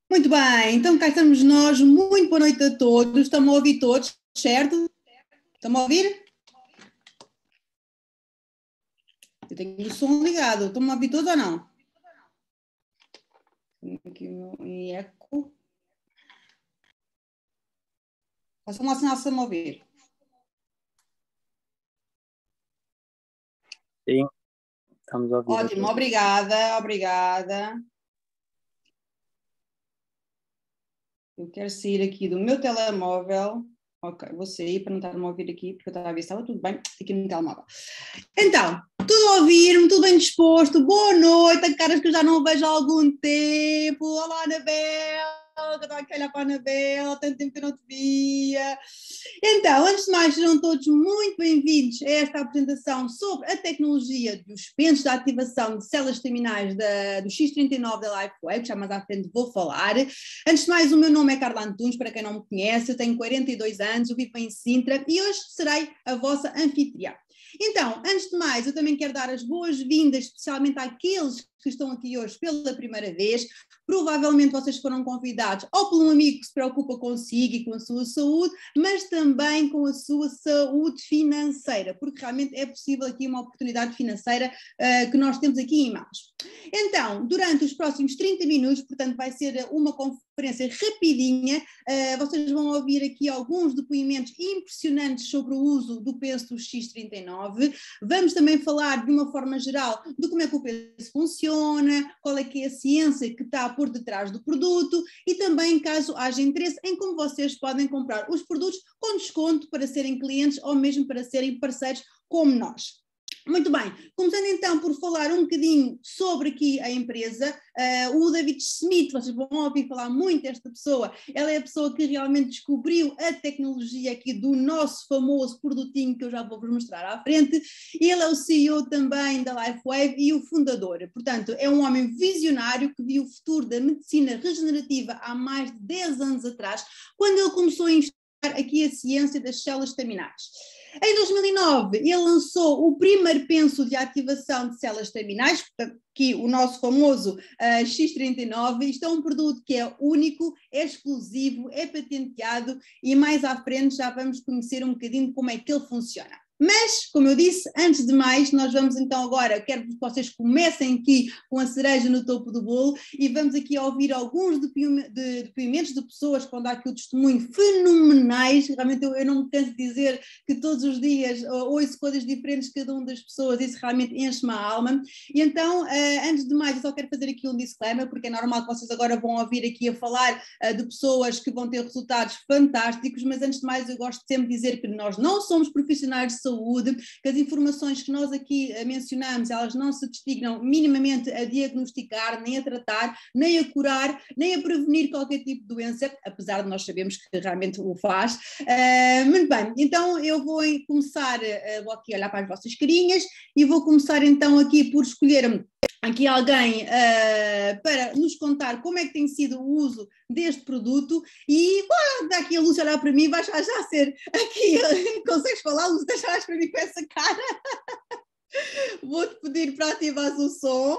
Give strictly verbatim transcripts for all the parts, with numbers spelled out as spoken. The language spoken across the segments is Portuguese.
Muito bem, então cá estamos nós. Muito boa noite a todos. Estão-me a ouvir todos, certo? Estão-me a ouvir? Eu tenho o som ligado. Estão-me a ouvir todos ou não? Tenho aqui um eco. Façam lá sinal se estão a ouvir. Sim, estamos a ouvir. Ótimo, obrigada, obrigada. Eu quero sair aqui do meu telemóvel. Ok, vou sair para não estar-me a ouvir aqui, porque eu estava a ver se estava tudo bem aqui no telemóvel. Então, tudo a ouvir-me, tudo bem disposto. Boa noite, a caras que eu já não vejo há algum tempo. Olá, Anabel, que eu estava aqui a olhar para a Anabel, há tanto tempo que eu não te via. Então, antes de mais, sejam todos muito bem-vindos a esta apresentação sobre a tecnologia dos pensos de ativação de células terminais da, do X trinta e nove da LifeWave, que já mais à frente vou falar. Antes de mais, o meu nome é Carla Antunes, para quem não me conhece, eu tenho quarenta e dois anos, eu vivo em Sintra e hoje serei a vossa anfitriã. Então, antes de mais, eu também quero dar as boas-vindas, especialmente àqueles que estão aqui hoje pela primeira vez. Provavelmente vocês foram convidados ou por um amigo que se preocupa consigo e com a sua saúde, mas também com a sua saúde financeira, porque realmente é possível aqui uma oportunidade financeira uh, que nós temos aqui em mãos. Então, durante os próximos trinta minutos, portanto vai ser uma conferência rapidinha, uh, vocês vão ouvir aqui alguns depoimentos impressionantes sobre o uso do penso do X trinta e nove, vamos também falar de uma forma geral de como é que o penso funciona, qual é que é a ciência que está por detrás do produto e também, caso haja interesse, em como vocês podem comprar os produtos com desconto para serem clientes ou mesmo para serem parceiros como nós. Muito bem, começando então por falar um bocadinho sobre aqui a empresa, uh, o David Smith, vocês vão ouvir falar muito desta pessoa, ela é a pessoa que realmente descobriu a tecnologia aqui do nosso famoso produtinho que eu já vou vos mostrar à frente, ele é o C E O também da LifeWave e o fundador, portanto é um homem visionário que viu o futuro da medicina regenerativa há mais de dez anos atrás, quando ele começou a investir aqui a ciência das células terminais. Em dois mil e nove, ele lançou o primeiro penso de ativação de células terminais, que o nosso famoso uh, X trinta e nove. Isto é um produto que é único, é exclusivo, é patenteado e mais à frente já vamos conhecer um bocadinho como é que ele funciona. Mas, como eu disse, antes de mais, nós vamos então agora, quero que vocês comecem aqui com a cereja no topo do bolo e vamos aqui ouvir alguns depoimentos de pessoas que vão dar aqui o testemunho fenomenais. Realmente eu, eu não me canso de dizer que todos os dias ouço coisas diferentes de cada uma das pessoas, isso realmente enche-me a alma. E então, uh, antes de mais, eu só quero fazer aqui um disclaimer, porque é normal que vocês agora vão ouvir aqui a falar uh, de pessoas que vão ter resultados fantásticos, mas antes de mais eu gosto de sempre dizer que nós não somos profissionais de saúde, que as informações que nós aqui mencionamos, elas não se destinam minimamente a diagnosticar, nem a tratar, nem a curar, nem a prevenir qualquer tipo de doença, apesar de nós sabermos que realmente o faz. Uh, muito bem, então eu vou começar, uh, vou aqui olhar para as vossas carinhas e vou começar então aqui por escolher aqui alguém uh, para nos contar como é que tem sido o uso deste produto e bora, dá aqui a Lúcia olhar para mim, vai já, já ser aqui, consegues falar, Lúcia, deixa para mim com essa cara. Vou-te pedir para ativares o som.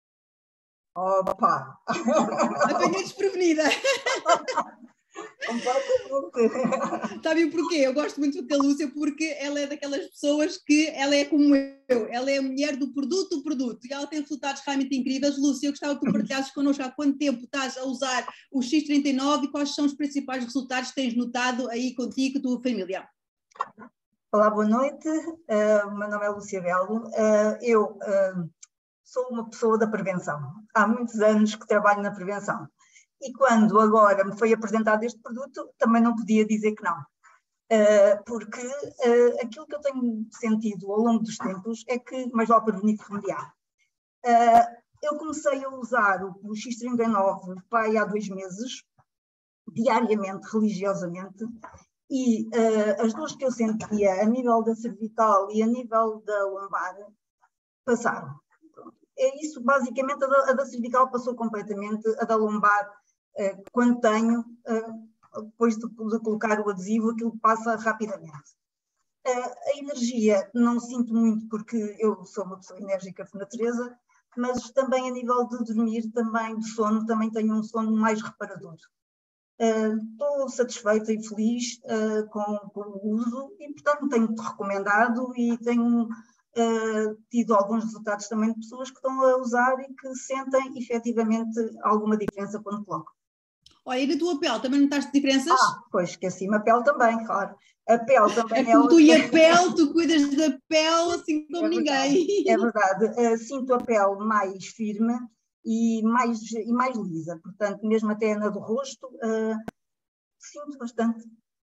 Opa! Apanhei desprevenida. Completamente. Sabem porquê? Eu gosto muito da Lúcia porque ela é daquelas pessoas que ela é como eu, ela é a mulher do produto, do produto, e ela tem resultados realmente incríveis. Lúcia, eu gostava que tu partilhasses connosco há quanto tempo estás a usar o X trinta e nove e quais são os principais resultados que tens notado aí contigo e com a tua família. Olá, boa noite, uh, o meu nome é Lúcia Belo, uh, eu uh, sou uma pessoa da prevenção, há muitos anos que trabalho na prevenção. E quando agora me foi apresentado este produto, também não podia dizer que não. Uh, porque uh, aquilo que eu tenho sentido ao longo dos tempos é que mais vale prevenir que remediar. Uh, eu comecei a usar o, o X trinta e nove pai, há dois meses, diariamente, religiosamente, e uh, as dores que eu sentia a nível da cervical e a nível da lombar passaram. É isso, basicamente, a da, a da cervical passou completamente, a da lombar, uh, quando tenho... Uh, depois de, de colocar o adesivo, aquilo passa rapidamente. Uh, a energia não sinto muito porque eu sou uma pessoa enérgica por natureza, mas também a nível de dormir, também de sono, também tenho um sono mais reparador. Uh, estou satisfeita e feliz uh, com, com o uso e, portanto, tenho-te recomendado e tenho uh, tido alguns resultados também de pessoas que estão a usar e que sentem efetivamente alguma diferença quando colocam. Olha, e na tua pele também notaste diferenças? Ah, pois esqueci-me, a pele também, claro. A pele também é como é tu e a pele, tu cuidas da pele assim como é ninguém. É verdade, uh, sinto a pele mais firme e mais, e mais lisa, portanto, mesmo até na do rosto, uh, sinto bastante.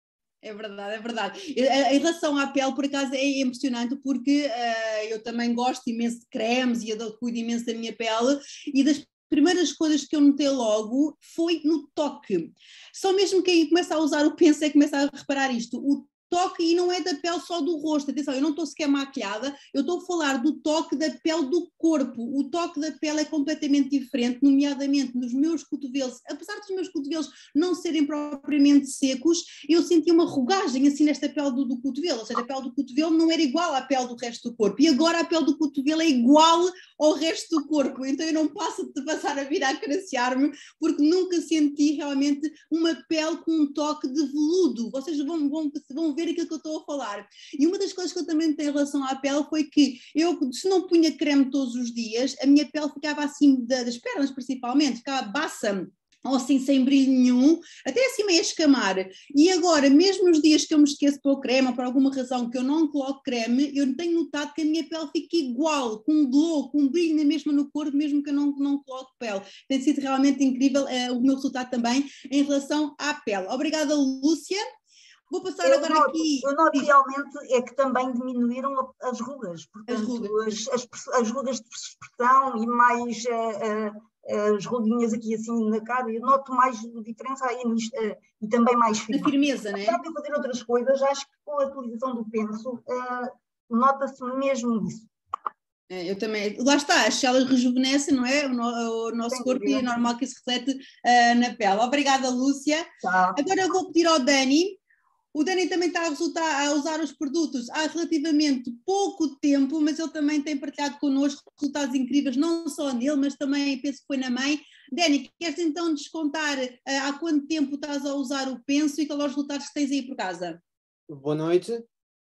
É verdade, é verdade. Em relação à pele, por acaso, é impressionante porque uh, eu também gosto imenso de cremes e eu cuido imenso da minha pele e das primeiras coisas que eu notei logo foi no toque. Só mesmo quem começa a usar o penso é que começa a reparar isto. O toque, e não é da pele só do rosto, atenção, eu não estou sequer maquilhada, eu estou a falar do toque da pele do corpo. O toque da pele é completamente diferente, nomeadamente nos meus cotovelos, apesar dos meus cotovelos não serem propriamente secos, eu senti uma rugagem assim nesta pele do, do cotovelo, ou seja, a pele do cotovelo não era igual à pele do resto do corpo, e agora a pele do cotovelo é igual ao resto do corpo, então eu não passo de passar a vir a acariciar-me, porque nunca senti realmente uma pele com um toque de veludo. Vocês vão, vão, vão ver aquilo que eu estou a falar. E uma das coisas que eu também tenho em relação à pele foi que eu, se não punha creme todos os dias, a minha pele ficava assim, das pernas principalmente, ficava baça, ou assim sem brilho nenhum, até assim meio a escamar. E agora, mesmo nos dias que eu me esqueço de pôr creme, ou por alguma razão que eu não coloco creme, eu tenho notado que a minha pele fica igual, com um glow, com um brilho na mesma no corpo, mesmo que eu não, não coloque pele. Tem sido realmente incrível uh, o meu resultado também em relação à pele. Obrigada, Lúcia. Vou passar eu agora noto, aqui. Eu noto realmente é que também diminuíram as rugas, portanto, as rugas, as, as, as rugas de expressão e mais uh, uh, as ruguinhas aqui assim na cara, eu noto mais diferença aí nisto, uh, e também mais firme. A firmeza, não é? Apesar de fazer outras coisas, acho que com a utilização do penso, uh, nota-se mesmo isso. Eu também, lá está, as células rejuvenescem, não é? O, no, o nosso Sem corpo dúvida. E é normal que isso reflete uh, na pele. Obrigada, Lúcia. Tá. Agora eu vou pedir ao Dani. O Dani também está a, resultar, a usar os produtos há relativamente pouco tempo, mas ele também tem partilhado connosco resultados incríveis, não só nele, mas também penso que foi na mãe. Dani, queres então descontar uh, há quanto tempo estás a usar o penso e quais são os resultados que tens aí por casa? Boa noite.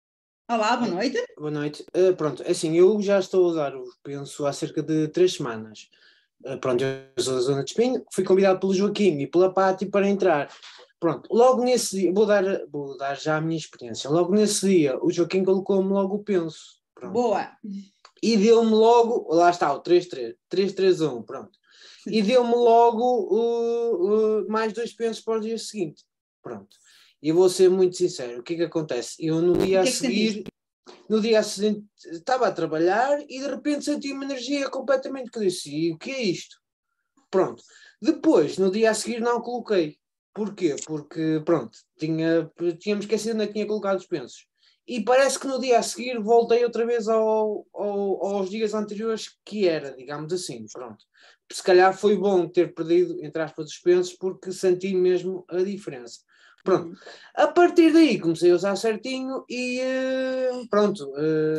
Olá, boa noite. Uh, boa noite. Uh, pronto, assim, eu já estou a usar o penso há cerca de três semanas. Uh, pronto, eu sou da zona de Espinho, fui convidado pelo Joaquim e pela Pati para entrar. Pronto, logo nesse dia, vou dar, vou dar já a minha experiência, logo nesse dia o Joaquim colocou-me logo o penso. Pronto. Boa! E deu-me logo, lá está, o três três um, pronto. E deu-me logo uh, uh, mais dois pensos para o dia seguinte. Pronto. E eu vou ser muito sincero, o que é que acontece? Eu no dia a seguir, no dia a seguir, estava a trabalhar e de repente senti uma energia completamente que eu disse, e o que é isto? Pronto. Depois, no dia a seguir não coloquei. Porquê? Porque, pronto, tinha, tínhamos esquecido onde é que tinha colocado os pensos. E parece que no dia a seguir voltei outra vez ao, ao, aos dias anteriores que era, digamos assim, pronto. Se calhar foi bom ter perdido, entre aspas, os pensos, porque senti mesmo a diferença. Pronto. A partir daí comecei a usar certinho e pronto,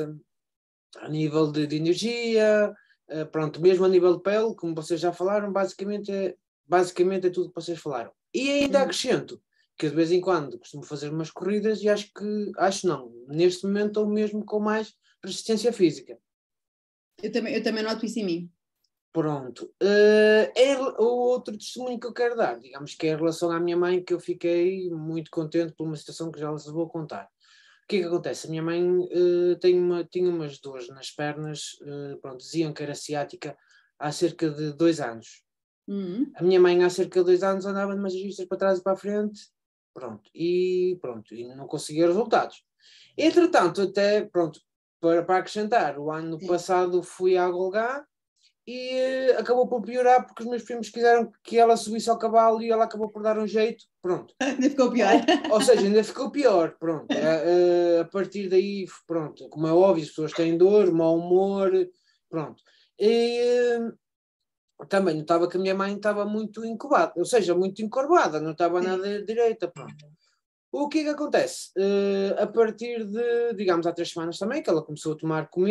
a nível de, de energia, pronto, mesmo a nível de pele, como vocês já falaram, basicamente é, basicamente é tudo que vocês falaram. E ainda acrescento que de vez em quando costumo fazer umas corridas e acho que, acho não, neste momento estou mesmo com mais resistência física. Eu também, eu também noto isso em mim. Pronto. Uh, é o outro testemunho que eu quero dar, digamos que é em relação à minha mãe, que eu fiquei muito contente por uma situação que já lhes vou contar. O que é que acontece? A minha mãe uh, tem uma, tinha umas dores nas pernas, uh, pronto, diziam que era ciática há cerca de dois anos. Uhum. A minha mãe há cerca de dois anos andava de massagistas para trás e para a frente, pronto, e pronto, e não conseguia resultados. Entretanto, até, pronto, para, para acrescentar, o ano Sim. passado fui à Golgá e uh, acabou por piorar porque os meus primos quiseram que ela subisse ao cavalo e ela acabou por dar um jeito, pronto. Ainda ficou pior. Ou, ou seja, ainda ficou pior, pronto. Uh, a partir daí, pronto, como é óbvio, as pessoas têm dor, mau humor, pronto. E... Uh, também notava que a minha mãe estava muito incubada, ou seja, muito encorvada, não estava Sim. nada direita, pronto. O que é que acontece? Uh, a partir de, digamos, há três semanas também, que ela começou a tomar comigo,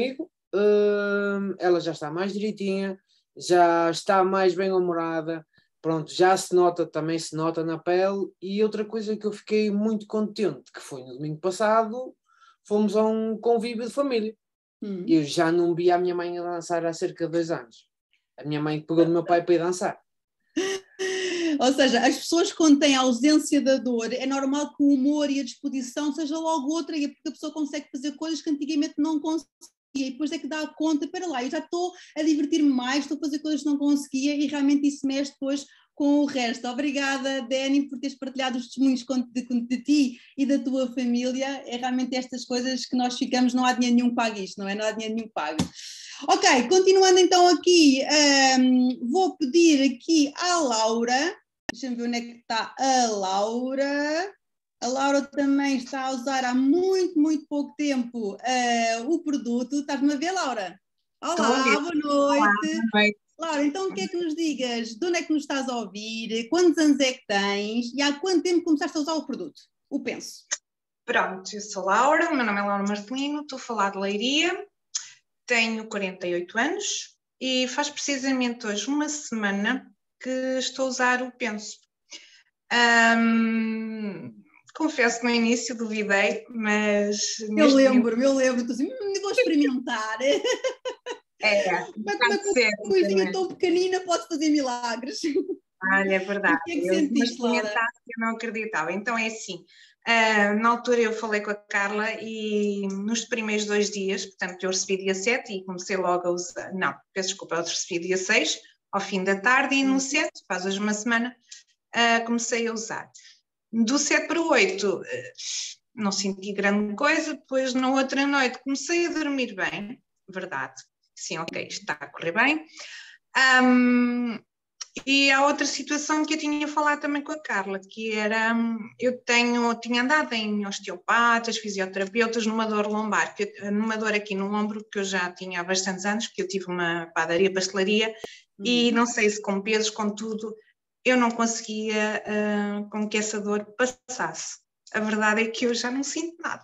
hum, ela já está mais direitinha, já está mais bem-humorada, pronto, já se nota, também se nota na pele. E outra coisa que eu fiquei muito contente, que foi no domingo passado, fomos a um convívio de família. Hum. Eu já não vi a minha mãe a dançar há cerca de dois anos. A minha mãe pegou do meu pai para ir dançar. Ou seja, as pessoas quando têm a ausência da dor, é normal que o humor e a disposição seja logo outra, e é porque a pessoa consegue fazer coisas que antigamente não conseguia, e depois é que dá conta, espera lá, eu já estou a divertir-me mais, estou a fazer coisas que não conseguia, e realmente isso mexe depois com o resto. Obrigada, Dani, por teres partilhado os testemunhos de, de, de ti e da tua família. É realmente estas coisas que nós ficamos, não há dinheiro nenhum que pague isto, não é? Não há dinheiro nenhum que pague. Ok, continuando então aqui, um, vou pedir aqui à Laura, deixa-me ver onde é que está a Laura. A Laura também está a usar há muito, muito pouco tempo uh, o produto. Estás-me a ver, Laura? Olá, boa noite. Olá, boa noite. Laura, então o que é que nos digas? De onde é que nos estás a ouvir? Quantos anos é que tens? E há quanto tempo começaste a usar o produto? O Penso. Pronto, eu sou Laura, o meu nome é Laura Marcelino, estou a falar de Leiria, tenho quarenta e oito anos e faz precisamente hoje uma semana que estou a usar o Penso. Um, confesso que no início duvidei, mas... Eu lembro-me, eu lembro, estou assim, hum, vou experimentar. É, mas como é que uma coisinha tão pequenina pode fazer milagres? Olha, é verdade. O que é que sentiste, Laura? Eu não acreditava. Então é assim, uh, na altura eu falei com a Carla e nos primeiros dois dias, portanto eu recebi dia sete e comecei logo a usar, não, peço desculpa, eu recebi dia seis, ao fim da tarde, e no sete, faz hoje uma semana, uh, comecei a usar. Do sete para o oito, uh, não senti grande coisa, depois na outra noite comecei a dormir bem, verdade. Sim, ok, está a correr bem. Um, e há outra situação que eu tinha falado também com a Carla, que era, eu tenho, tinha andado em osteopatas, fisioterapeutas, numa dor lombar, que eu, numa dor aqui no ombro, que eu já tinha há bastantes anos, que eu tive uma padaria, pastelaria, uhum. E não sei se com pesos, com tudo, eu não conseguia uh, com que essa dor passasse. A verdade é que eu já não sinto nada.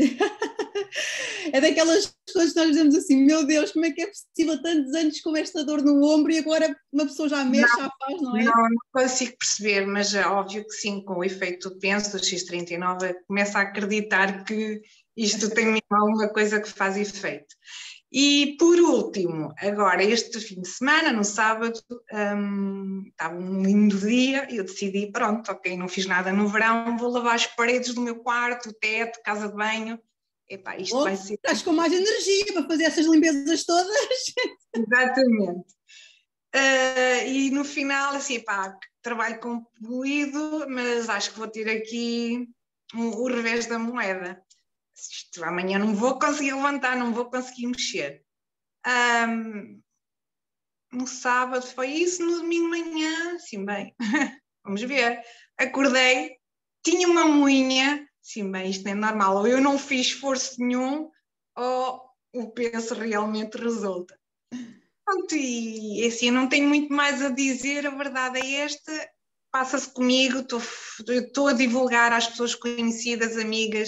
É daquelas coisas que nós dizemos assim, meu Deus, como é que é possível tantos anos com esta dor no ombro e agora uma pessoa já mexe, não, já faz, não é? Não, não consigo perceber, mas é óbvio que sim, com o efeito do Penso, do X trinta e nove, começo a acreditar que isto tem mesmo alguma coisa que faz efeito. E por último, agora este fim de semana, no sábado, um, estava um lindo dia e eu decidi, pronto, ok, não fiz nada no verão, vou lavar as paredes do meu quarto, o teto, casa de banho. Epá, isto oh, vai ser... Estás com mais energia para fazer essas limpezas todas. Exatamente. Uh, e no final, assim, pá, trabalho concluído, mas acho que vou ter aqui um, o revés da moeda. Isto, amanhã não vou conseguir levantar, não vou conseguir mexer. Um, no sábado foi isso, no domingo de manhã, assim, bem, vamos ver. Acordei, tinha uma moinha, sim, bem, isto não é normal, ou eu não fiz esforço nenhum, ou o Penso realmente resulta. Pronto, e assim, eu não tenho muito mais a dizer, a verdade é esta, passa-se comigo, estou a divulgar às pessoas conhecidas, amigas.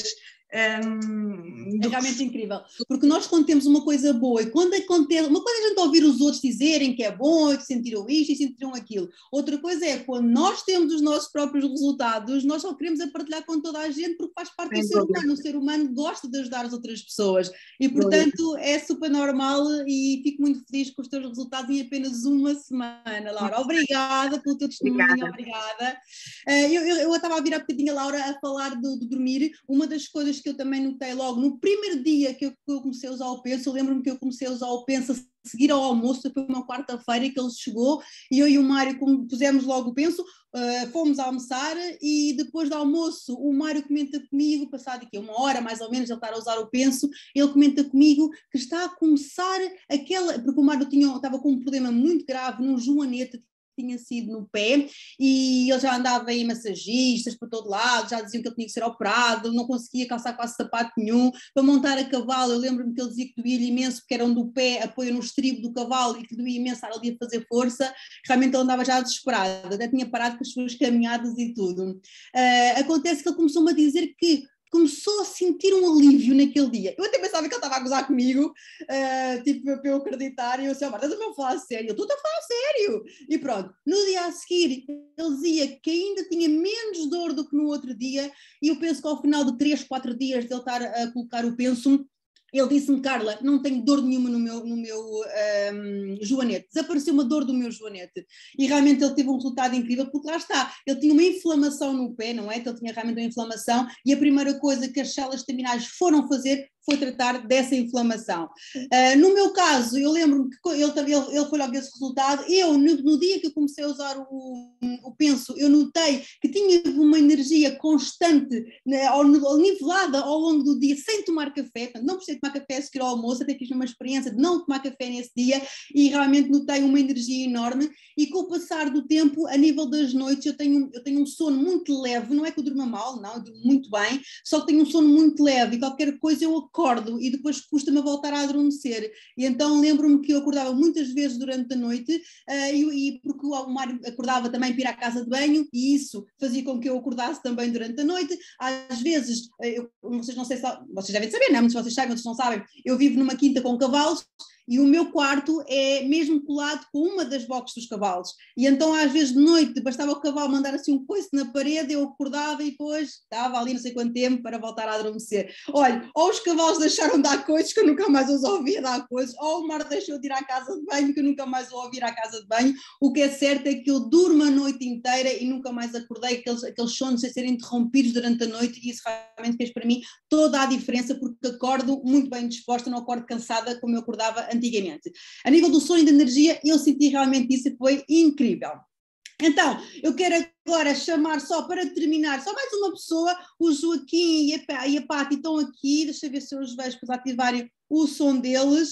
Um, é realmente incrível, porque nós quando temos uma coisa boa e quando acontece, uma coisa é a gente ouvir os outros dizerem que é bom e que sentiram isto e sentiram aquilo, outra coisa é quando nós temos os nossos próprios resultados, nós só queremos a partilhar com toda a gente porque faz parte do ser humano, o ser humano gosta de ajudar as outras pessoas e portanto é super normal e fico muito feliz com os teus resultados em apenas uma semana, Laura. Obrigada pelo teu testemunho, obrigada, obrigada. Uh, eu, eu, eu estava a vir há bocadinho a Laura a falar do, do dormir, uma das coisas que eu também notei logo no primeiro dia que eu, que eu comecei a usar o Penso, eu lembro-me que eu comecei a usar o Penso a seguir ao almoço, foi uma quarta-feira que ele chegou e eu e o Mário pusemos logo o Penso, uh, fomos almoçar e depois do almoço o Mário comenta comigo, passado aqui uma hora mais ou menos ele estar a usar o Penso, ele comenta comigo que está a começar aquela, porque o Mário tinha, estava com um problema muito grave num joanete tinha sido no pé e ele já andava em massagistas para todo lado, já diziam que ele tinha que ser operado, não conseguia calçar quase sapato nenhum, para montar a cavalo eu lembro-me que ele dizia que doía-lhe imenso porque era onde o pé apoia no estribo do cavalo e que doía imenso estar ali a fazer força, realmente ele andava já desesperado, até tinha parado com as suas caminhadas e tudo. Uh, acontece que ele começou-me a dizer que começou a sentir um alívio naquele dia. Eu até pensava que ele estava a gozar comigo, uh, tipo, para eu acreditar, e eu disse, oh, Marta, estás a falar a sério? Eu estou a falar a sério! E pronto, no dia a seguir, ele dizia que ainda tinha menos dor do que no outro dia, e eu penso que ao final de três, quatro dias de ele estar a colocar o penso, ele disse-me, Carla, não tenho dor nenhuma no meu, no meu um, joanete, desapareceu uma dor do meu joanete, e realmente ele teve um resultado incrível, porque lá está, ele tinha uma inflamação no pé, não é? Então ele tinha realmente uma inflamação, e a primeira coisa que as células terminais foram fazer foi tratar dessa inflamação. Uh, no meu caso, eu lembro-me que ele, ele, ele foi logo esse resultado, eu, no, no dia que eu comecei a usar o, o penso, eu notei que tinha uma energia constante, né, ao, nivelada ao longo do dia, sem tomar café, portanto, não precisei tomar café a seguir ao almoço, até fiz uma experiência de não tomar café nesse dia, e realmente notei uma energia enorme, e com o passar do tempo, a nível das noites, eu tenho, eu tenho um sono muito leve, não é que eu durma mal, não, eu durmo muito bem, só que tenho um sono muito leve, e qualquer coisa eu acordo e depois custa-me a voltar a adormecer. E então lembro-me que eu acordava muitas vezes durante a noite uh, e, e porque o Mário acordava também para ir à casa de banho e isso fazia com que eu acordasse também durante a noite. Às vezes, eu, vocês não sei se vocês devem saber, não? Muitos de vocês sabem, outros não sabem, eu vivo numa quinta com cavalos e o meu quarto é mesmo colado com uma das boxes dos cavalos. E então às vezes de noite bastava o cavalo mandar assim um coice na parede, eu acordava e depois estava ali não sei quanto tempo para voltar a adormecer. Olha, ou os cavalos deixaram de dar coisas que eu nunca mais os ouvi dar coisas, ou o Mar deixou de ir à casa de banho que eu nunca mais o ouvi ir à casa de banho. O que é certo é que eu durmo a noite inteira e nunca mais acordei, aqueles, aqueles sonhos sem serem interrompidos durante a noite, e isso realmente fez para mim toda a diferença, porque acordo muito bem disposta, não acordo cansada como eu acordava antigamente. A nível do sono e da energia, eu senti realmente isso e foi incrível. Então, eu quero agora chamar só para terminar, só mais uma pessoa, o Joaquim e a Pati estão aqui, deixa eu ver se eu os vejo para ativarem o som deles.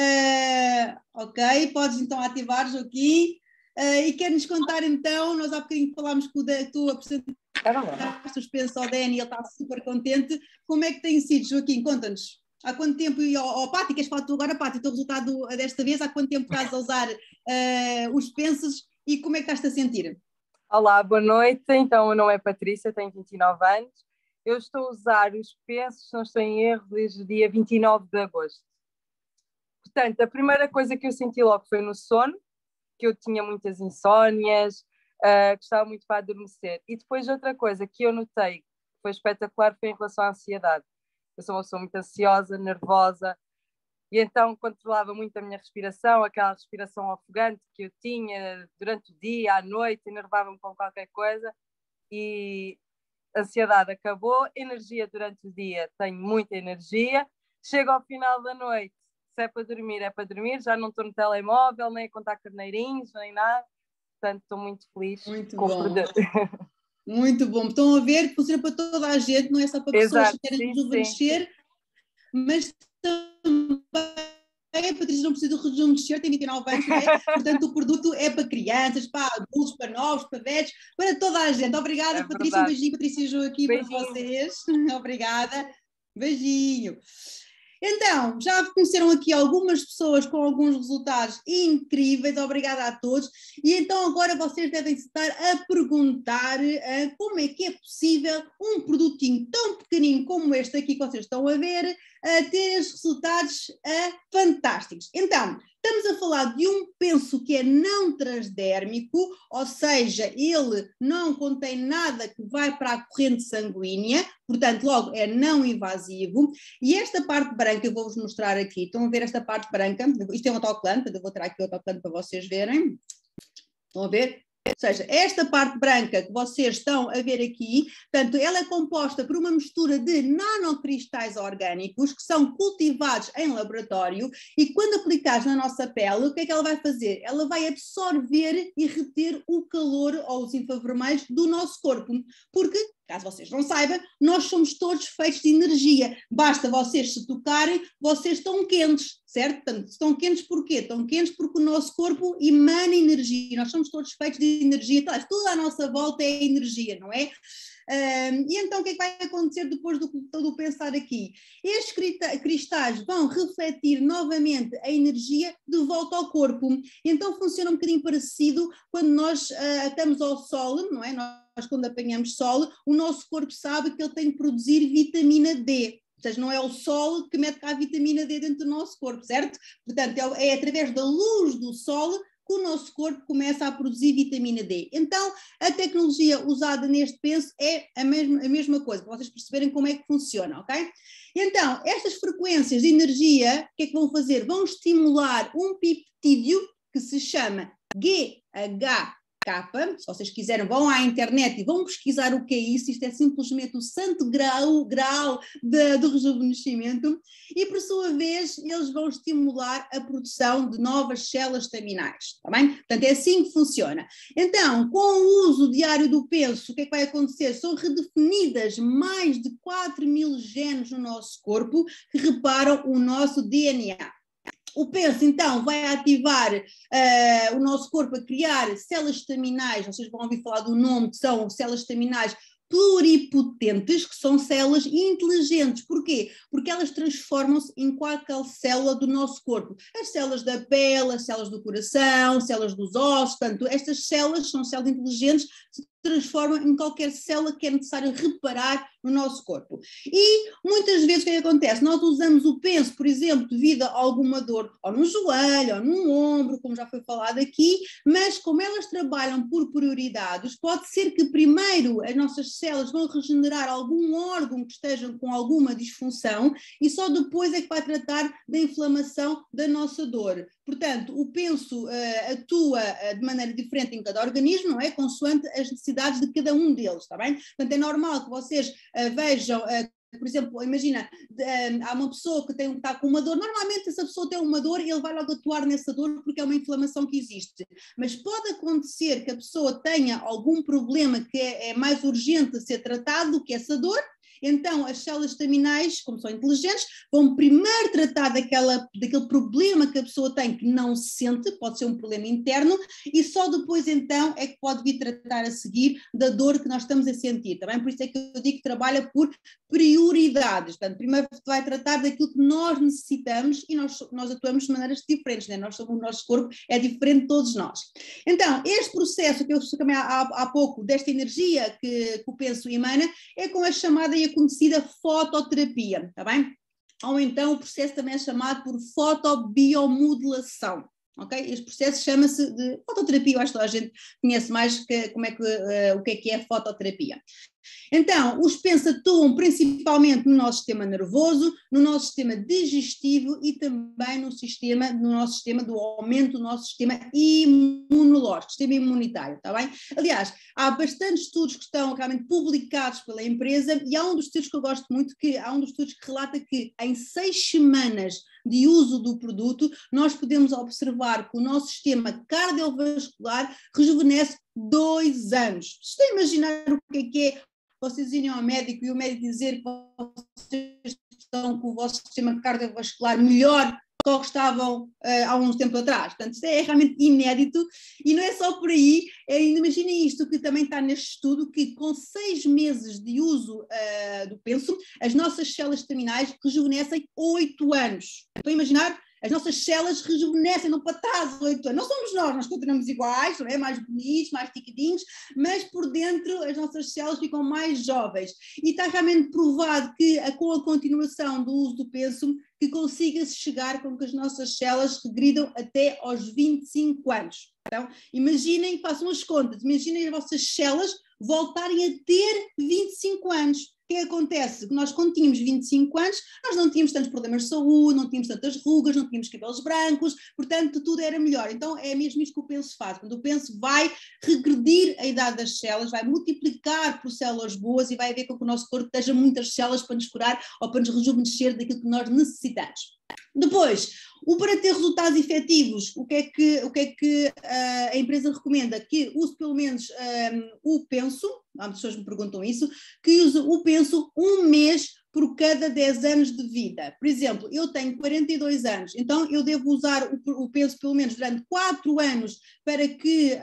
Uh, ok, podes então ativar, Joaquim, uh, e quer-nos contar então, nós há bocadinho falámos com o da tua apresentaste os pensos ao Dani, ele está super contente, como é que tem sido, Joaquim, conta-nos. Há quanto tempo, e ao, ao Pati, queres falar tu agora, Pati, o teu resultado desta vez, há quanto tempo estás a usar uh, os pensos e como é que estás-te a sentir? Olá, boa noite, então o meu nome é Patrícia, tenho vinte e nove anos, eu estou a usar os pensos, se não estou em erro, desde o dia vinte e nove de agosto. Portanto, a primeira coisa que eu senti logo foi no sono, que eu tinha muitas insónias, uh, gostava muito para adormecer, e depois outra coisa que eu notei, que foi espetacular, foi em relação à ansiedade. Eu sou uma pessoa muito ansiosa, nervosa, e então controlava muito a minha respiração, aquela respiração ofegante que eu tinha durante o dia, à noite, enervava-me com qualquer coisa, e a ansiedade acabou, energia durante o dia, tenho muita energia, chego ao final da noite, se é para dormir, é para dormir, já não estou no telemóvel, nem a contar carneirinhos, nem nada, portanto estou muito feliz muito com bom. o produto. Muito bom, estão a ver que funciona para toda a gente, não é só para pessoas Exato, que querem sim, rejuvenescer, sim. Mas também a Patrícia não precisa de rejuvenescer, tem vinte e nove anos, é? Portanto o produto é para crianças, para adultos, para novos, para velhos, para toda a gente. Obrigada, é Patrícia, verdade. Um beijinho, Patrícia e Joaquim, para vocês. Obrigada, beijinho. Então, já conheceram aqui algumas pessoas com alguns resultados incríveis, obrigada a todos, e então agora vocês devem estar a perguntar uh, como é que é possível um produtinho tão pequenino como este aqui que vocês estão a ver, uh, ter estes resultados uh, fantásticos. Então, estamos a falar de um penso que é não transdérmico, ou seja, ele não contém nada que vai para a corrente sanguínea, portanto, logo é não invasivo, e esta parte branca eu vou-vos mostrar aqui, estão a ver esta parte branca, isto é um autocolante, eu vou tirar aqui o autocolante para vocês verem, estão a ver? Ou seja, esta parte branca que vocês estão a ver aqui, portanto, ela é composta por uma mistura de nanocristais orgânicos que são cultivados em laboratório e quando aplicados na nossa pele, o que é que ela vai fazer? Ela vai absorver e reter o calor ou os infravermelhos do nosso corpo, porque, caso vocês não saibam, nós somos todos feitos de energia, basta vocês se tocarem, vocês estão quentes, certo? Portanto, estão quentes porquê? Estão quentes porque o nosso corpo emana energia, nós somos todos feitos de energia, toda a nossa volta é energia, não é? Um, e então o que é que vai acontecer depois do, do pensar aqui? Estes cristais vão refletir novamente a energia de volta ao corpo. Então funciona um bocadinho parecido quando nós uh, estamos ao sol, não é? Nós quando apanhamos sol, o nosso corpo sabe que ele tem que produzir vitamina D. Ou seja, não é o sol que mete cá a vitamina D dentro do nosso corpo, certo? Portanto, é, é através da luz do sol que o nosso corpo começa a produzir vitamina D. Então, a tecnologia usada neste penso é a mesma, a mesma coisa, para vocês perceberem como é que funciona, ok? Então, estas frequências de energia, o que é que vão fazer? Vão estimular um peptídeo que se chama G H K. Se vocês quiserem, vão à internet e vão pesquisar o que é isso. Isto é simplesmente o santo grau, grau de, do rejuvenescimento. E, por sua vez, eles vão estimular a produção de novas células estaminais. Está bem? Portanto, é assim que funciona. Então, com o uso diário do penso, o que é que vai acontecer? São redefinidas mais de quatro mil genes no nosso corpo que reparam o nosso D N A. O penso, então, vai ativar uh, o nosso corpo a criar células estaminais, vocês vão ouvir falar do nome, que são células estaminais pluripotentes, que são células inteligentes. Porquê? Porque elas transformam-se em qualquer célula do nosso corpo. As células da pele, as células do coração, células dos ossos, portanto, estas células são células inteligentes que se transformam em qualquer célula que é necessário reparar no nosso corpo. E muitas vezes o que é que acontece? Nós usamos o penso, por exemplo, devido a alguma dor, ou no joelho, ou no ombro, como já foi falado aqui, mas como elas trabalham por prioridades, pode ser que primeiro as nossas células vão regenerar algum órgão que esteja com alguma disfunção e só depois é que vai tratar da inflamação da nossa dor. Portanto, o penso uh, atua uh, de maneira diferente em cada organismo, não é? Consoante as necessidades de cada um deles, está bem? Portanto, é normal que vocês uh, vejam, uh, por exemplo, imagina, uh, há uma pessoa que tem, está com uma dor, normalmente essa pessoa tem uma dor e ele vai logo atuar nessa dor porque é uma inflamação que existe. Mas pode acontecer que a pessoa tenha algum problema que é, é mais urgente a ser tratado do que essa dor. Então, as células estaminais, como são inteligentes, vão primeiro tratar daquela, daquele problema que a pessoa tem que não se sente, pode ser um problema interno, e só depois então é que pode vir tratar a seguir da dor que nós estamos a sentir, tá bem? Por isso é que eu digo que trabalha por prioridades. Portanto, primeiro vai tratar daquilo que nós necessitamos e nós, nós atuamos de maneiras diferentes, né? Nós somos, o nosso corpo é diferente de todos nós. Então, este processo que eu falei há, há pouco, desta energia que, que o penso emana, é com a chamada e a conhecida fototerapia, está bem? Ou então o processo também é chamado por fotobiomodulação, ok? Este processo chama-se de fototerapia, eu acho que toda a gente conhece mais que, como é que, uh, o que é que é fototerapia. Então, os penso atuam principalmente no nosso sistema nervoso, no nosso sistema digestivo e também no, sistema, no nosso sistema do aumento do nosso sistema imunológico, sistema imunitário, está bem? Aliás, há bastantes estudos que estão realmente publicados pela empresa e há um dos estudos que eu gosto muito, que há um dos estudos que relata que em seis semanas de uso do produto, nós podemos observar que o nosso sistema cardiovascular rejuvenesce dois anos. Estão a imaginar o que é que é vocês irem ao médico e o médico dizer que vocês estão com o vosso sistema cardiovascular melhor do que estavam uh, há uns tempos atrás. Portanto, isso é realmente inédito e não é só por aí. É, imaginem isto que também está neste estudo, que com seis meses de uso uh, do penso, as nossas células estaminais rejuvenescem oito anos. Estão a imaginar? As nossas células rejuvenescem, não para trás oito anos. Não somos nós, nós continuamos iguais, não é? Mais bonitos, mais ticadinhos, mas por dentro as nossas células ficam mais jovens. E está realmente provado que com a continuação do uso do penso, que consiga-se chegar com que as nossas células regridam até aos vinte e cinco anos. Então, imaginem, façam as contas, imaginem as vossas células voltarem a ter vinte e cinco anos. O que acontece? Que nós, quando tínhamos vinte e cinco anos, nós não tínhamos tantos problemas de saúde, não tínhamos tantas rugas, não tínhamos cabelos brancos, portanto tudo era melhor. Então é mesmo isto que o penso faz. Quando o penso vai regredir a idade das células, vai multiplicar por células boas e vai ver com que o nosso corpo esteja muitas células para nos curar ou para nos rejuvenescer daquilo que nós necessitamos. Depois, o para ter resultados efetivos, o que é que, o que, é que uh, a empresa recomenda? Que use pelo menos um, o penso, muitas pessoas me perguntam isso, que use o penso um mês por cada dez anos de vida. Por exemplo, eu tenho quarenta e dois anos, então eu devo usar o, o penso pelo menos durante quatro anos para que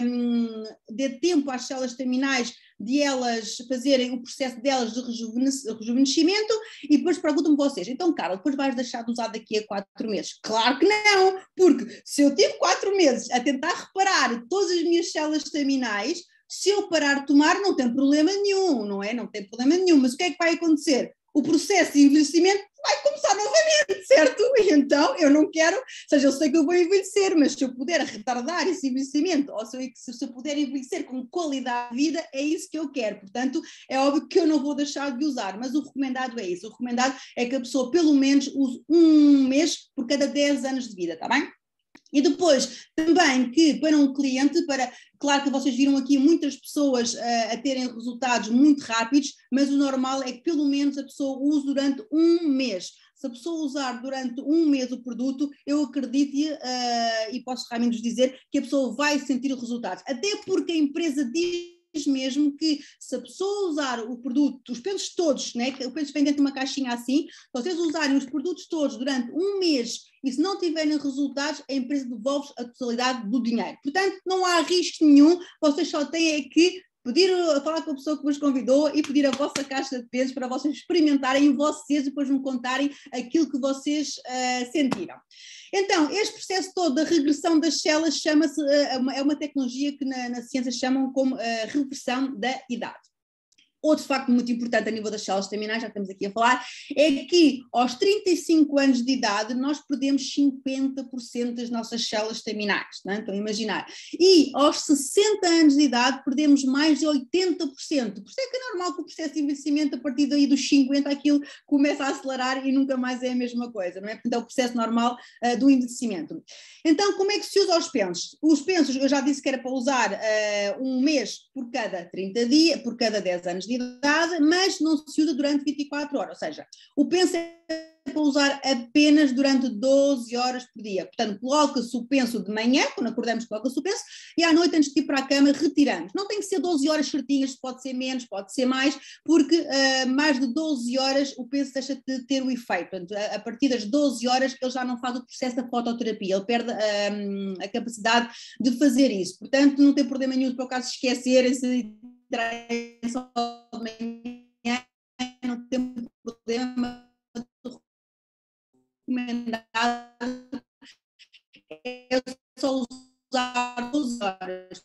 um, dê tempo às células terminais de elas fazerem o processo delas de rejuvenescimento, e depois perguntam-me vocês, então Carla, depois vais deixar de usar daqui a quatro meses? Claro que não, porque se eu tive quatro meses a tentar reparar todas as minhas células terminais, se eu parar de tomar não tem problema nenhum, não é? Não tem problema nenhum, mas o que é que vai acontecer? O processo de envelhecimento vai começar novamente, certo? E então eu não quero, ou seja, eu sei que eu vou envelhecer, mas se eu puder retardar esse envelhecimento, ou se eu, se eu puder envelhecer com qualidade de vida, é isso que eu quero. Portanto, é óbvio que eu não vou deixar de usar, mas o recomendado é isso. O recomendado é que a pessoa pelo menos use um mês por cada dez anos de vida, está bem? E depois, também que para um cliente, para, claro que vocês viram aqui muitas pessoas uh, a terem resultados muito rápidos, mas o normal é que pelo menos a pessoa use durante um mês. Se a pessoa usar durante um mês o produto, eu acredito uh, e posso realmente dizer que a pessoa vai sentir resultados. Até porque a empresa diz mesmo que se a pessoa usar o produto, os pensos todos, né, que o penso vem dentro de uma caixinha assim, se vocês usarem os produtos todos durante um mês e se não tiverem resultados, a empresa devolve a totalidade do dinheiro. Portanto, não há risco nenhum, vocês só têm é que pedir, falar com a pessoa que vos convidou e pedir a vossa caixa de pesos para vocês experimentarem vocês e depois me contarem aquilo que vocês uh, sentiram. Então, este processo todo da regressão das células chama-se, uh, é uma tecnologia que na, na ciência chamam como uh, reversão da idade. Outro facto muito importante a nível das células terminais, já estamos aqui a falar, é que aos trinta e cinco anos de idade nós perdemos cinquenta por cento das nossas células terminais, não é? Então imaginar. E aos sessenta anos de idade perdemos mais de oitenta por cento. Por isso é que é normal que o processo de envelhecimento a partir daí dos cinquenta aquilo começa a acelerar e nunca mais é a mesma coisa, não é? Portanto é o processo normal uh, do envelhecimento. Então como é que se usa os pensos? Os pensos, eu já disse que era para usar uh, um mês por cada trinta dias, por cada dez anos de idade, mas não se usa durante vinte e quatro horas, ou seja, o penso é para usar apenas durante doze horas por dia. Portanto, coloca-se o penso de manhã, quando acordamos coloca-se o penso, e à noite antes de ir para a cama retiramos. Não tem que ser doze horas certinhas, pode ser menos, pode ser mais, porque uh, mais de doze horas o penso deixa de ter o efeito. Portanto, a, a partir das doze horas ele já não faz o processo da fototerapia, ele perde uh, a capacidade de fazer isso. Portanto, não tem problema nenhum para o caso de esquecerem-se só de manhã, não tem problema, recomendado é só usar doze horas,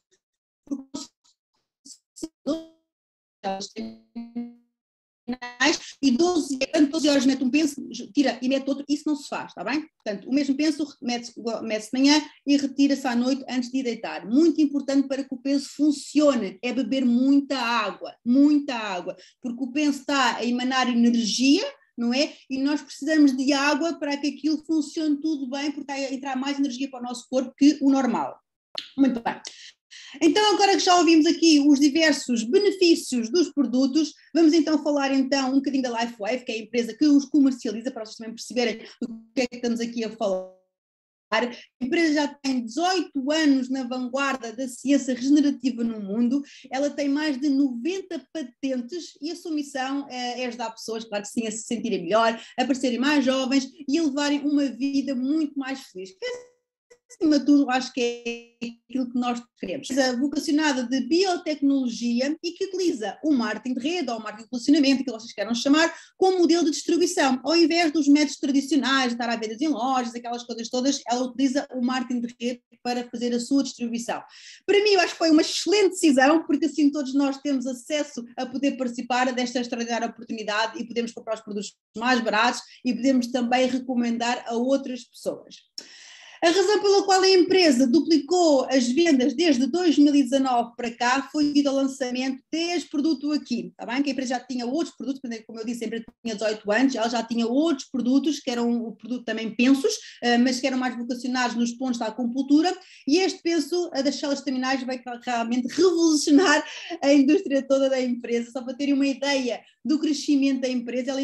e doze, doze horas mete um penso, tira e mete outro, isso não se faz, está bem? Portanto, o mesmo penso mete-se mete de manhã e retira-se à noite antes de deitar. Muito importante para que o penso funcione, é beber muita água, muita água, porque o penso está a emanar energia, não é? E nós precisamos de água para que aquilo funcione tudo bem, porque está a entrar mais energia para o nosso corpo que o normal. Muito bem. Então, agora que já ouvimos aqui os diversos benefícios dos produtos, vamos então falar então um bocadinho da LifeWave, que é a empresa que os comercializa, para vocês também perceberem do que é que estamos aqui a falar. A empresa já tem dezoito anos na vanguarda da ciência regenerativa no mundo, ela tem mais de noventa patentes e a sua missão é, é ajudar pessoas, claro que sim, a se sentirem melhor, a parecerem mais jovens e a levarem uma vida muito mais feliz. Acima de tudo, acho que é aquilo que nós queremos. É vocacionada de biotecnologia e que utiliza o marketing de rede ou o marketing de relacionamento, que vocês queiram chamar, como modelo de distribuição. Ao invés dos métodos tradicionais, de estar a vendas em lojas, aquelas coisas todas, ela utiliza o marketing de rede para fazer a sua distribuição. Para mim, eu acho que foi uma excelente decisão, porque assim todos nós temos acesso a poder participar desta extraordinária oportunidade e podemos comprar os produtos mais baratos e podemos também recomendar a outras pessoas. A razão pela qual a empresa duplicou as vendas desde dois mil e dezanove para cá foi devido ao lançamento deste produto aqui, está bem? Que a empresa já tinha outros produtos, como eu disse, a empresa tinha dezoito anos, ela já tinha outros produtos, que eram o produto também pensos, mas que eram mais vocacionados nos pontos da acupuntura, e este penso das células terminais vai realmente revolucionar a indústria toda da empresa. Só para terem uma ideia do crescimento da empresa, ela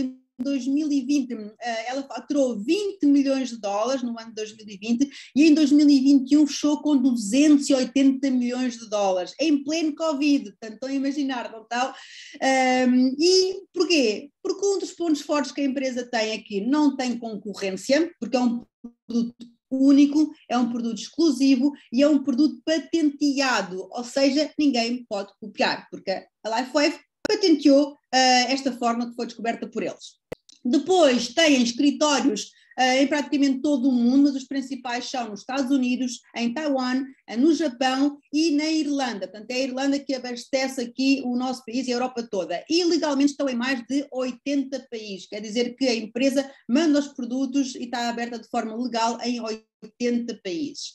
dois mil e vinte ela faturou vinte milhões de dólares no ano de dois mil e vinte e em dois mil e vinte e um fechou com duzentos e oitenta milhões de dólares, em pleno Covid, portanto estão a imaginar, não estão? Um, e porquê? Porque um dos pontos fortes que a empresa tem aqui não tem concorrência, porque é um produto único, é um produto exclusivo e é um produto patenteado, ou seja, ninguém pode copiar, porque a LifeWave patenteou uh, esta forma que foi descoberta por eles. Depois têm escritórios uh, em praticamente todo o mundo, mas os principais são nos Estados Unidos, em Taiwan, uh, no Japão e na Irlanda. Portanto, é a Irlanda que abastece aqui o nosso país e a Europa toda. E legalmente estão em mais de oitenta países, quer dizer que a empresa manda os produtos e está aberta de forma legal em oitenta países.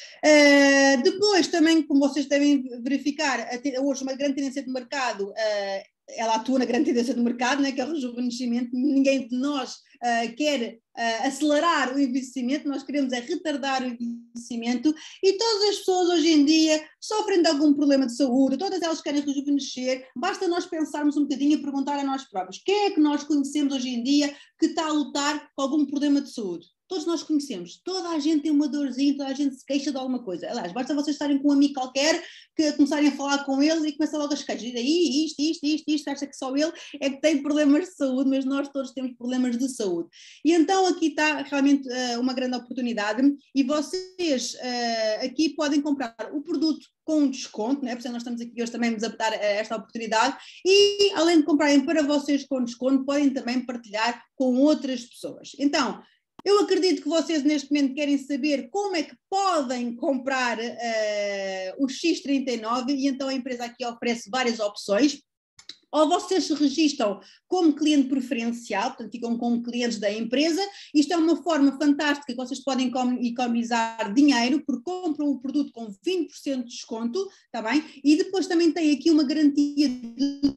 Uh, depois também, como vocês devem verificar, hoje uma grande tendência do mercado, uh, ela atua na grande tendência do mercado, né, que é o rejuvenescimento. Ninguém de nós uh, quer uh, acelerar o envelhecimento, nós queremos é retardar o envelhecimento e todas as pessoas hoje em dia sofrem de algum problema de saúde, todas elas querem rejuvenescer, basta nós pensarmos um bocadinho e perguntar a nós próprios, quem é que nós conhecemos hoje em dia que está a lutar com algum problema de saúde? Todos nós conhecemos, toda a gente tem uma dorzinha, toda a gente se queixa de alguma coisa. Aliás, basta vocês estarem com um amigo qualquer, que começarem a falar com ele e começa logo as queixas. E daí, isto, isto, isto, isto, acha que só ele é que tem problemas de saúde, mas nós todos temos problemas de saúde. E então aqui está realmente uh, uma grande oportunidade e vocês uh, aqui podem comprar o produto com desconto, né? Por isso nós estamos aqui hoje também nos a dar esta oportunidade e além de comprarem para vocês com desconto, podem também partilhar com outras pessoas. Então, eu acredito que vocês neste momento querem saber como é que podem comprar uh, o X trinta e nove e então a empresa aqui oferece várias opções. Ou vocês se registram como cliente preferencial, portanto ficam como clientes da empresa. Isto é uma forma fantástica que vocês podem economizar dinheiro porque compram o produto com vinte por cento de desconto, está bem? E depois também tem aqui uma garantia de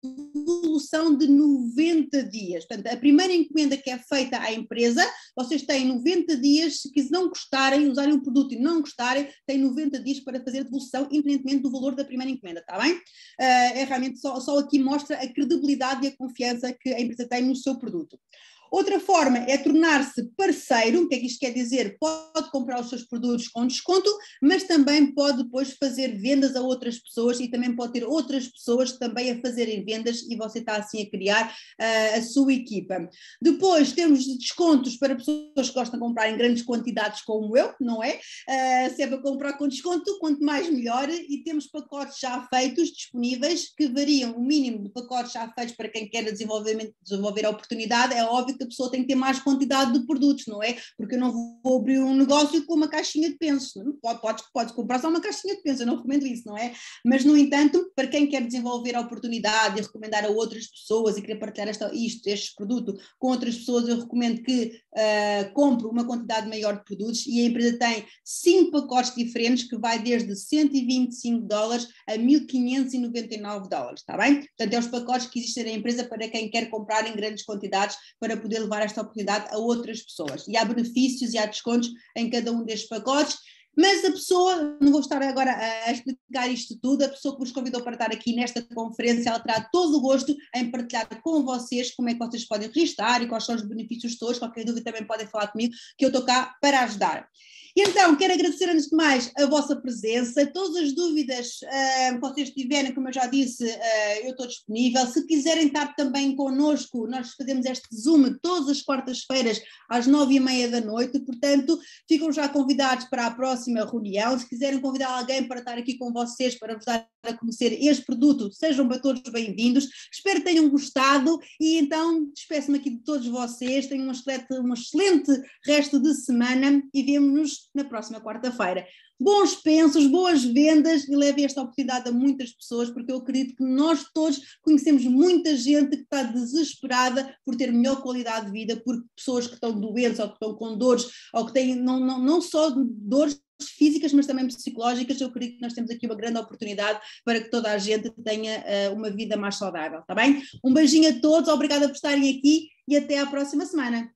devolução de noventa dias. Portanto, a primeira encomenda que é feita à empresa, vocês têm noventa dias, se não gostarem, usarem o produto e não gostarem, têm noventa dias para fazer a devolução, independentemente do valor da primeira encomenda, está bem? Uh, é realmente só, só aqui mostra a credibilidade e a confiança que a empresa tem no seu produto. Outra forma é tornar-se parceiro. O que é que isto quer dizer? Pode comprar os seus produtos com desconto, mas também pode depois fazer vendas a outras pessoas e também pode ter outras pessoas também a fazerem vendas e você está assim a criar uh, a sua equipa. Depois temos descontos para pessoas que gostam de comprar em grandes quantidades como eu, não é? Uh, se é para comprar com desconto, quanto mais melhor, e temos pacotes já feitos, disponíveis, que variam o mínimo de pacotes já feitos para quem quer desenvolver, desenvolver a oportunidade. É óbvio que a pessoa tem que ter mais quantidade de produtos, não é? Porque eu não vou abrir um negócio com uma caixinha de pensos. Pode, pode, pode comprar só uma caixinha de pensos, eu não recomendo isso, não é? Mas, no entanto, para quem quer desenvolver a oportunidade e recomendar a outras pessoas e querer partilhar esta, isto, este produto com outras pessoas, eu recomendo que uh, compre uma quantidade maior de produtos e a empresa tem cinco pacotes diferentes que vai desde cento e vinte e cinco dólares a mil quinhentos e noventa e nove dólares, está bem? Portanto, é os pacotes que existem na empresa para quem quer comprar em grandes quantidades para poder poder levar esta oportunidade a outras pessoas. E há benefícios e há descontos em cada um destes pacotes, mas a pessoa, não vou estar agora a explicar isto tudo, a pessoa que vos convidou para estar aqui nesta conferência, ela terá todo o gosto em partilhar com vocês como é que vocês podem registrar e quais são os benefícios todos. Qualquer dúvida também podem falar comigo, que eu estou cá para ajudar. E então, quero agradecer antes de mais a vossa presença, todas as dúvidas uh, que vocês tiverem, como eu já disse, uh, eu estou disponível. Se quiserem estar também connosco, nós fazemos este Zoom todas as quartas-feiras às nove e meia da noite, portanto, ficam já convidados para a próxima reunião. Se quiserem convidar alguém para estar aqui com vocês, para vos dar a conhecer este produto, sejam todos bem-vindos. Espero que tenham gostado e então despeço-me aqui de todos vocês. Tenham um excelente, um excelente resto de semana e vemo-nos na próxima quarta-feira. Bons pensos, boas vendas e levem esta oportunidade a muitas pessoas, porque eu acredito que nós todos conhecemos muita gente que está desesperada por ter melhor qualidade de vida, por pessoas que estão doentes ou que estão com dores, ou que têm não, não, não só dores físicas, mas também psicológicas. Eu acredito que nós temos aqui uma grande oportunidade para que toda a gente tenha uh, uma vida mais saudável, está bem? Um beijinho a todos, obrigada por estarem aqui e até à próxima semana.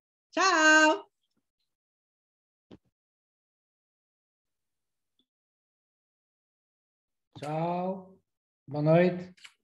Tchau! Tchau, boa noite.